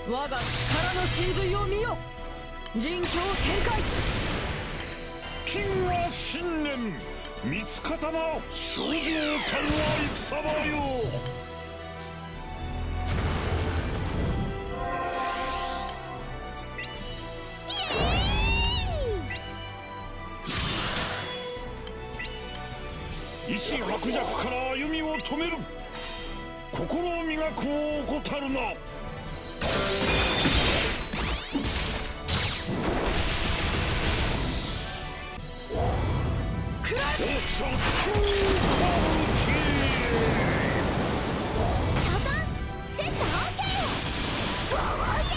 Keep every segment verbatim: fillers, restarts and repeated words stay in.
我が力の真髄を見よ。人狂展開。 金は信念、三つ刀少女たるは戦場よ。石伯爵から歩みを止める。心を磨くを怠るな。 くらえ。 召喚セット オーケー。 わわイエ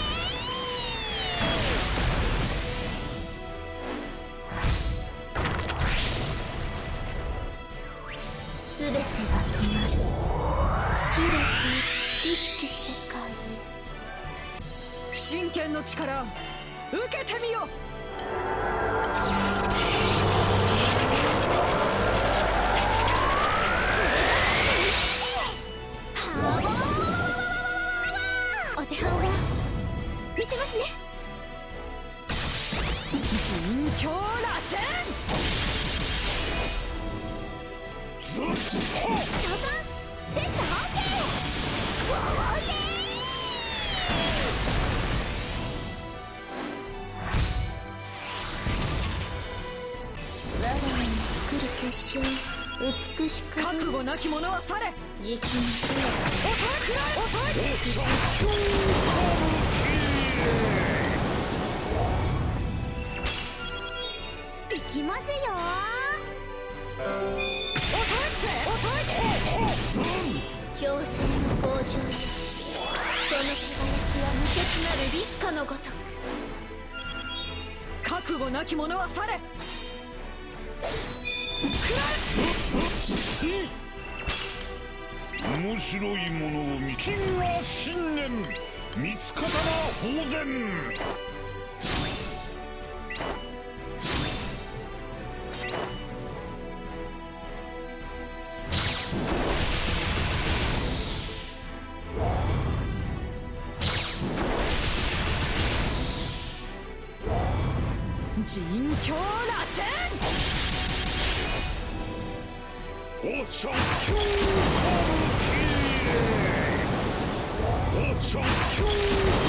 ーイ。全てが止まる。白く美しき世界へ。 真剣の力受けてみよ。 お手本を見せますね。 人狂螺旋。 ずっと召喚セット オーケー。 わわイエーイ。我が身に作る結晶、美しく覚悟なき者は去れ。 じきに姿を遅いくらい遅い。 美しくしていきますよ。 遅いせ遅い。 強制の向上よ。その輝きは無欠なる立花のごとく。 覚悟なき者は去れ。 面白いものを見。金は信念、三つ刀宝禅。 人狂螺旋。 おちゃんきゅうおちゃんきゅう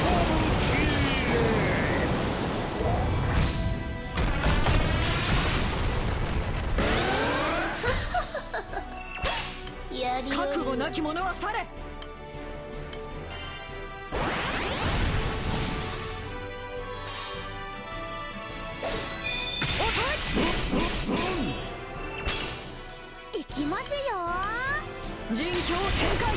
やり覚悟なき者は去れ。 いきますよ。 人狂展開。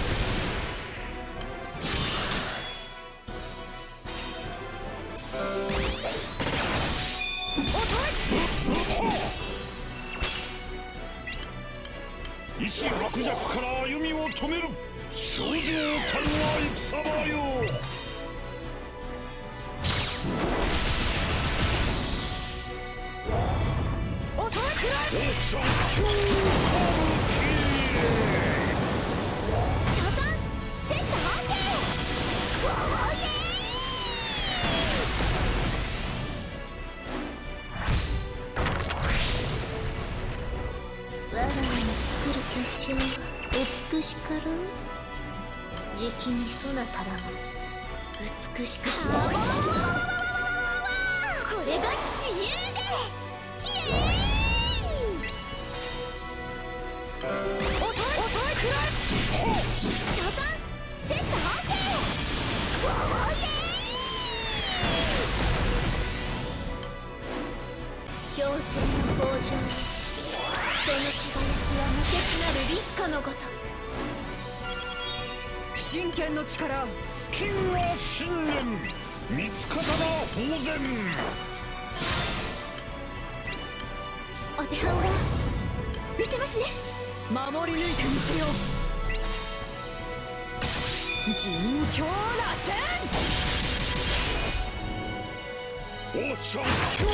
石伯爵から歩みを止める。少女たるは戦場よ。 遅いくらい。 おちゃんきゅう召喚セット オーケー。 わわイエーイ。我が身の作る結晶美しかろう。じきにそなたらも美しくしております。これが自由でイエーイ。 遅い遅いくらい。 召喚セット オーケー。 わわイエーイ。強制の向上。その輝きは無欠なる立花のごとく。 真剣の力。 金は信念、三つ刀宝禅。 お手本を見せますね。 守り抜いてみせよう。人狂螺旋。 おちゃんきゅう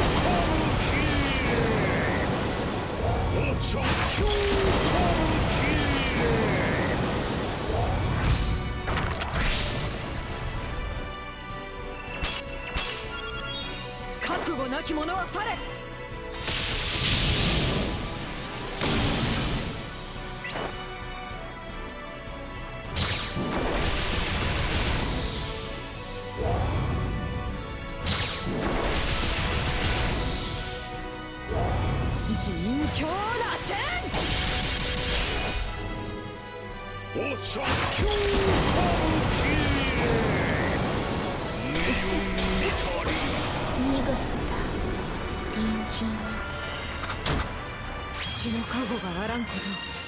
おちゃんきゅうなき者は去れ。人狂螺旋。 おさきゅうかぶち水運みたり見事だ隣人よ。 土の加護があらんほど